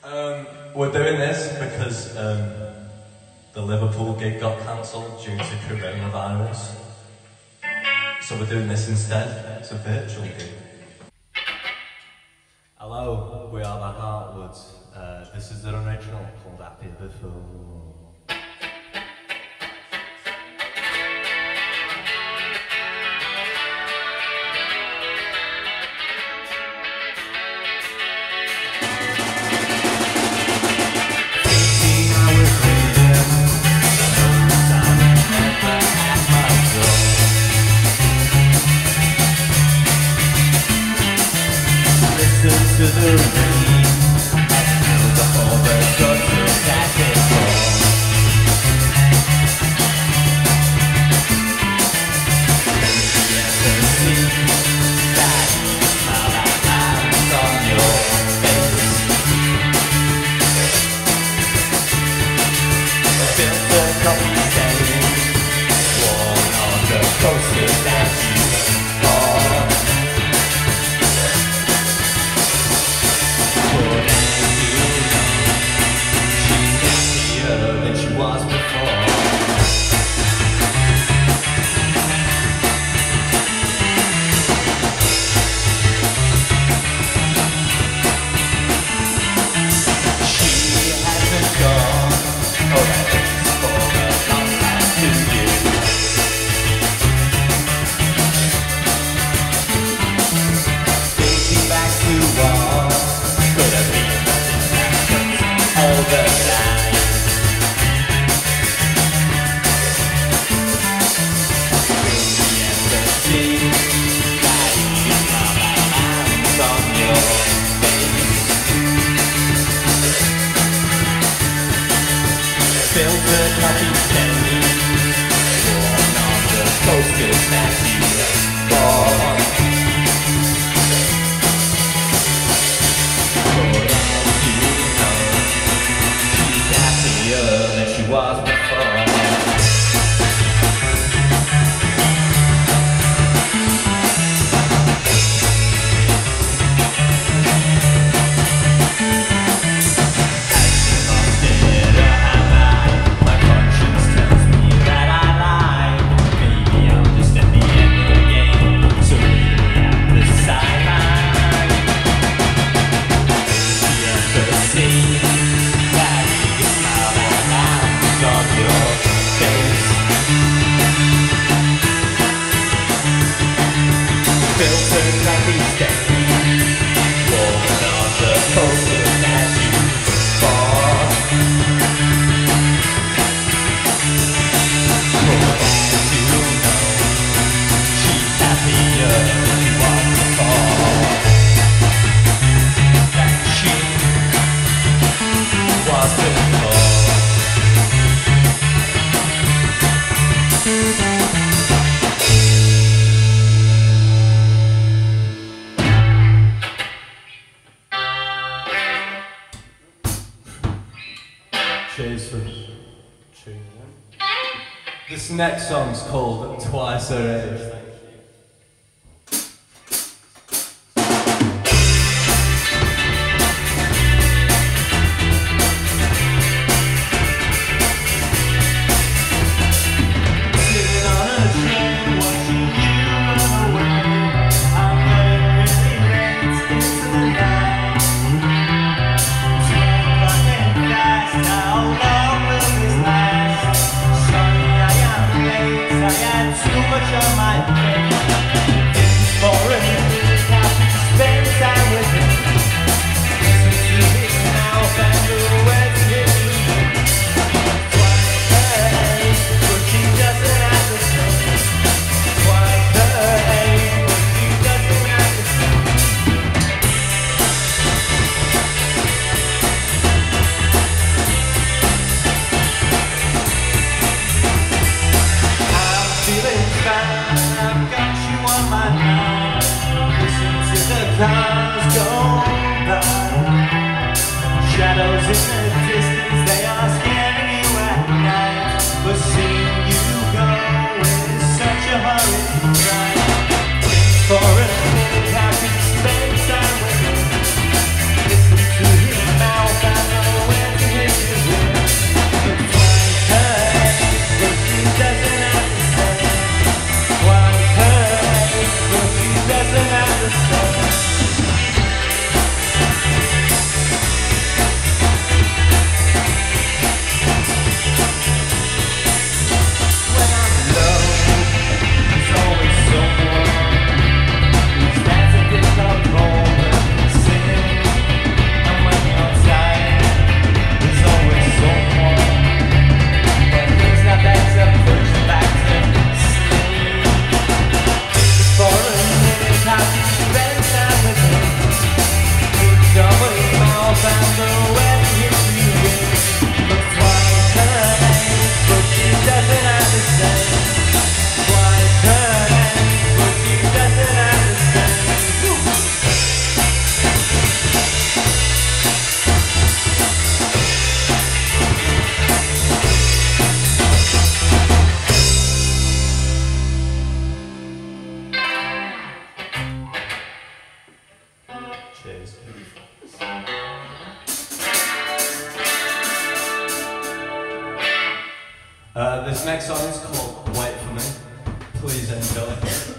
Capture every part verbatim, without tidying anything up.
Um, we're doing this because um, the Liverpool gig got cancelled due to coronavirus. So we're doing this instead. It's a virtual gig. Hello, we are the Heartwoods. Uh, this is the original called Happy Before. To the rain, I feel the overdose that it falls. Don't you ever see that smile that lands on your face? Filter coffee stains, worn on the coasters that you bought. Than she was before. She hasn't gone, oh that is for a long time to you. Thinking back to what could have been nothing that all the time. Filtered coffee stains, worn on the posters that you bought. But as you know, she's happier than she was before. Cheers for tuning in. This next song's called Twice Her Age. Too much on my this next song is called Wait For Me. Please enjoy.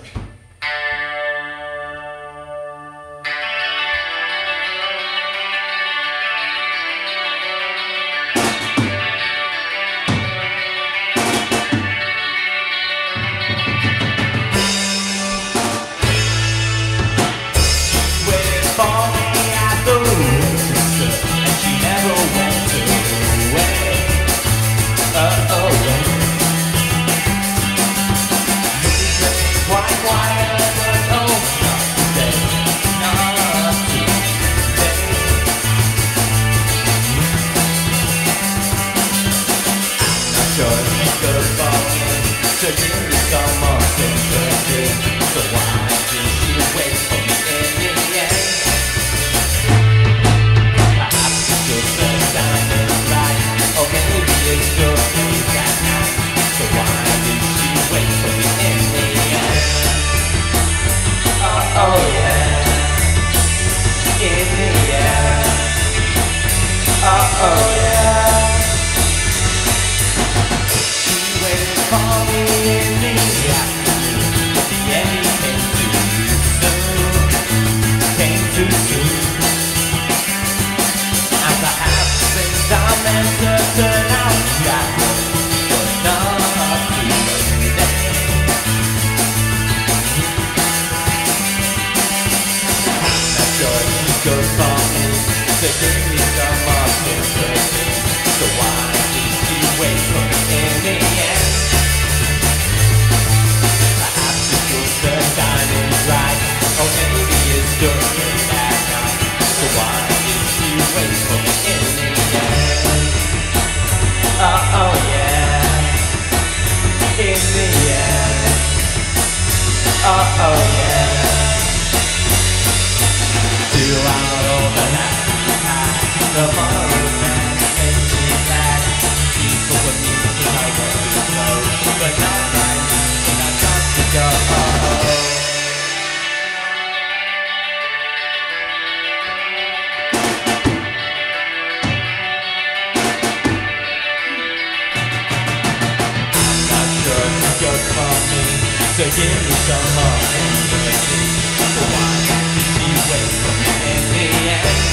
So give me some more intimacy. So why did she wait for me in the end?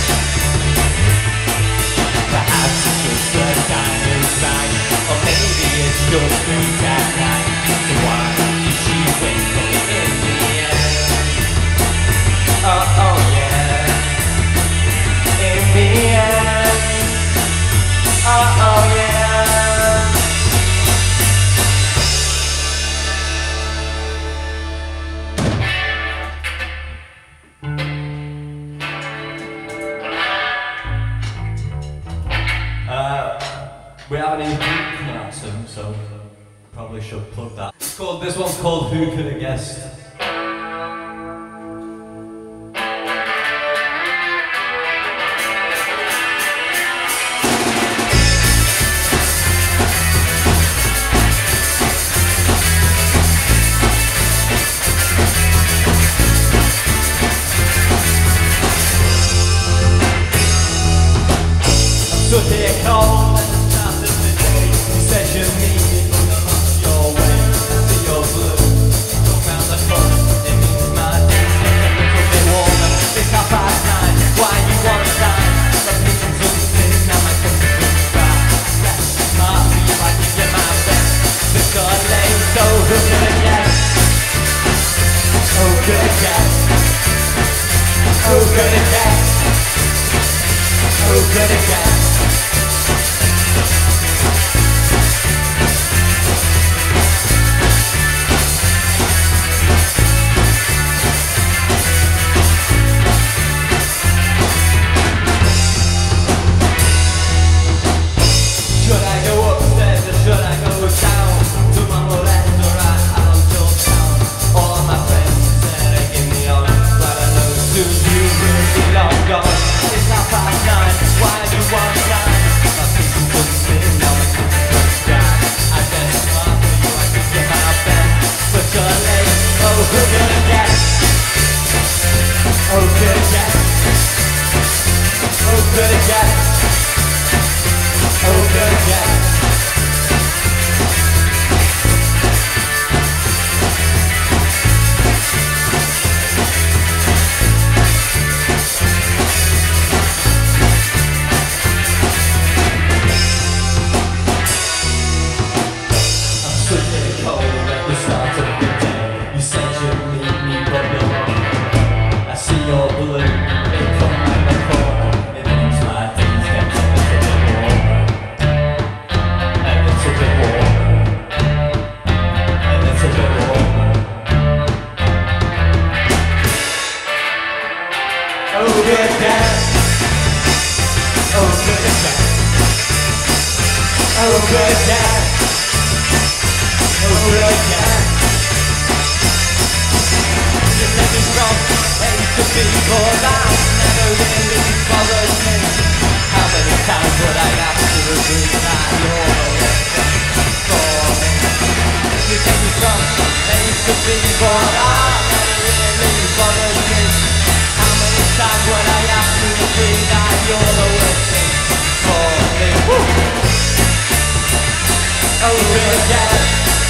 Perhaps it's just the time is right, or maybe it's just three at night. So why did she wait for me in the end? Oh, oh yeah. In the end. Oh, oh yeah. We have an E P coming out soon, so probably should plug that. It's called, this one's called Who Could Have Guessed? So here comes you need it, look your way, see your blue. Talk round the front, it means my days get a little bit warmer. It's half past nine, why you want time? Some things something, now my country will try. Yes, smart, you like to get my best. The God lane, so who could have guessed? Who could have guessed? Who could have guessed? Who could have guessed? Oh, good, yeah. over again, over again. You sent me from A to B, but that never really bothered me. How many times would I have to repeat that you're the one for me? You sent me from A to B, but that never really bothered me. How many times would I have to repeat that you're the one for me? Woo! Over again,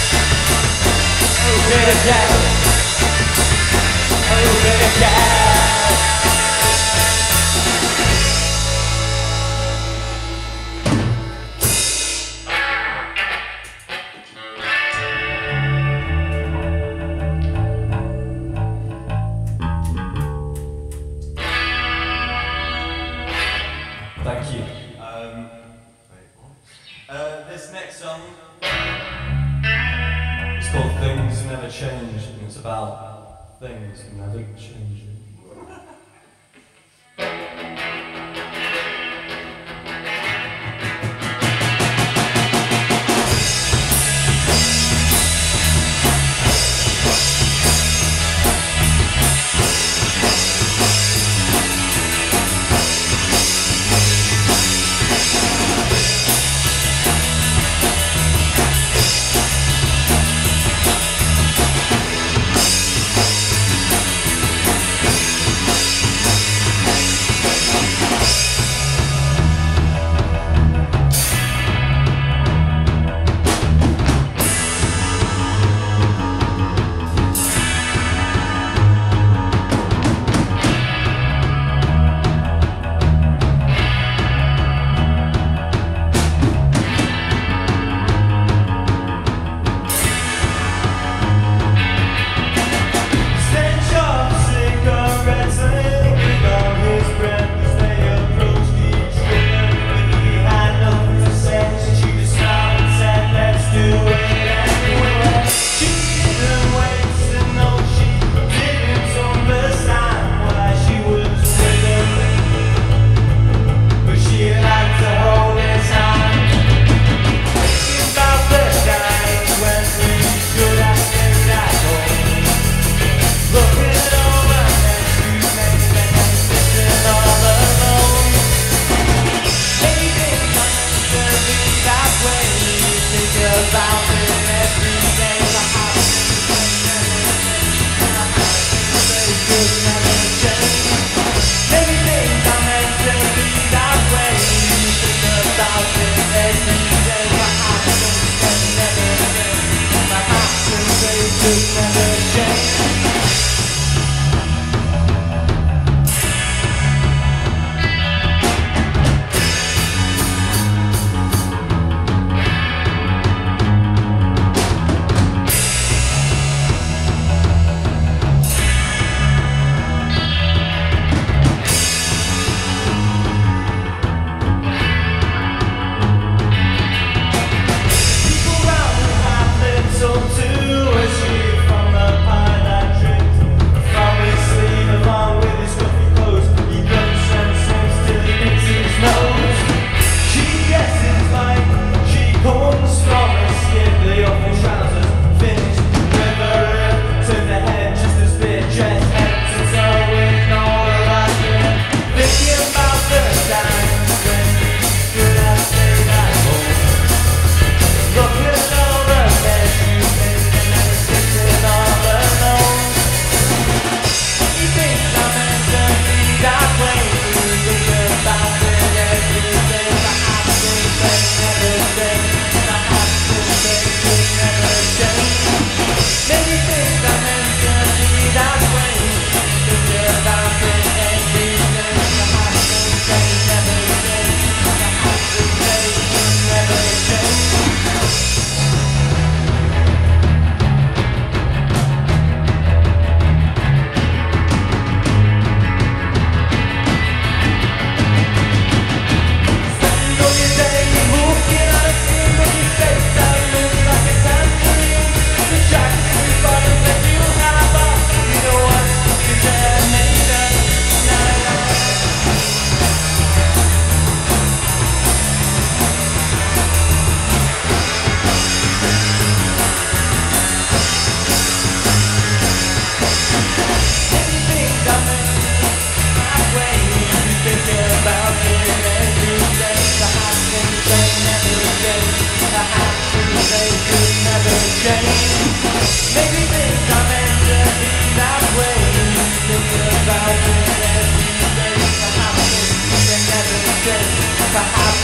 over again, over again. Thank you. Um, wait, what? Uh, this next song is called Things Never Change, and it's about things never changing.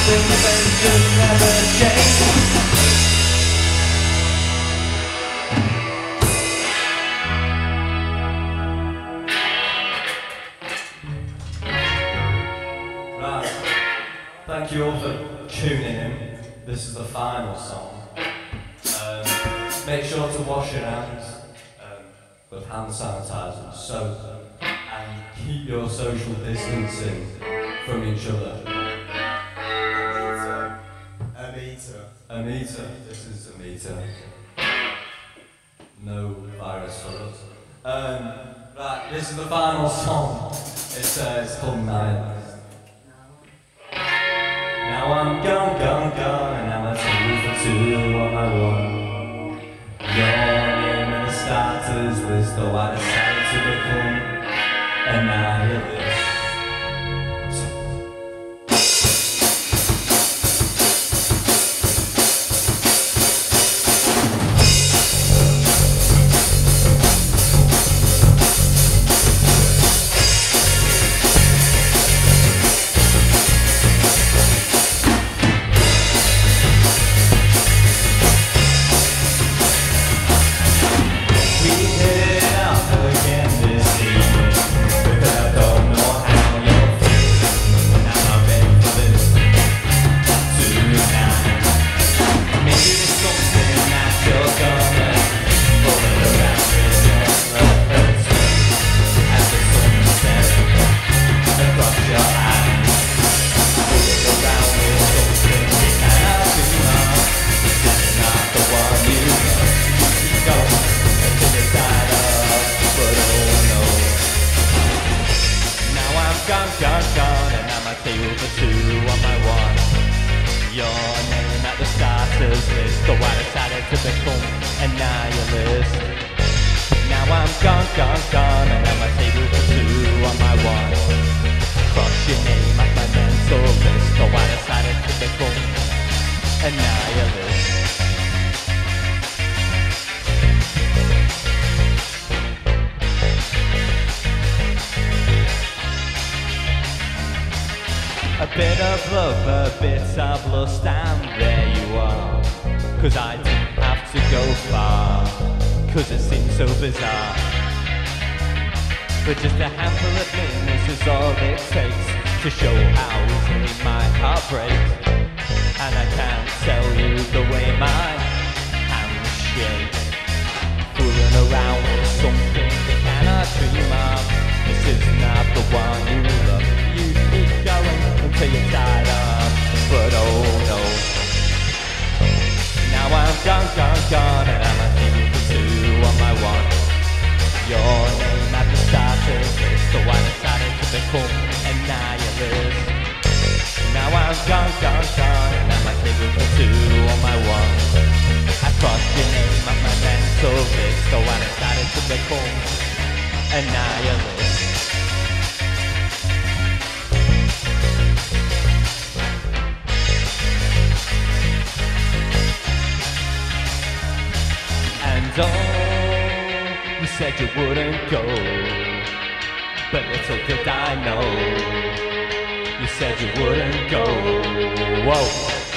things they should never change. Right, thank you all for tuning in. This is the final song. Um, make sure to wash your hands um, with hand sanitizer and soap, and keep your social distancing from each other. A meter. A meter. This is a meter. No virus for us. Um, right, this is the final song. It's, uh, it's called Nihilist. Now I'm gone, gone, gone, and now I'm two for two on my one. Your name in the starters list, though I decided to become a nihilist. Gone, gone, gone, and I'm a two for two on my one. Your name at the starters list, though I decided to become a nihilist. Now I'm gone, gone, gone, and I'm a two for two on my one. Cross your name at my mental list, though I decided to become a nihilist. A bit of love, a bit of lust, and there you are. Cause I didn't have to go far, cause it seems so bizarre. But just a handful of minutes is all it takes to show how easily my heart breaks. And I can't tell you the way my hands shake, fooling around with something you cannot dream of. This is not the one you love. You keep going until you're tired of, but oh no. Now I'm gone, gone, gone, and I'm a two for two on my one. Your name at the starters list, so I decided to become a nihilist. Now I'm gone, gone, gone, and I'm a two for two on my one. I crossed your name at my mental list, so I decided to become a nihilist. And oh, you said you wouldn't go, but little did I know, you said you wouldn't go. Whoa.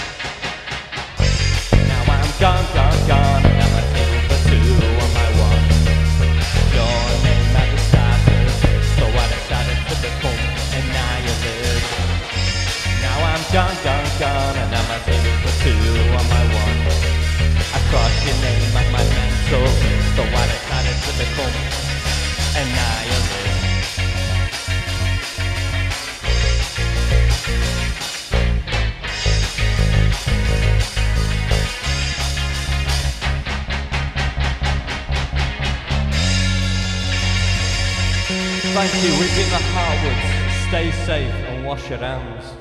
Now I'm gone, gone, gone, and I'm a two for two on my one. Your name at the starters, so I decided to become a nihilist. Now I'm gone, gone, gone, and I'm a two for two on my one. I crossed your name at my mental list, so I decided to become a nihilist. Thank you, we've been the Heartwoods. Stay safe and wash your hands.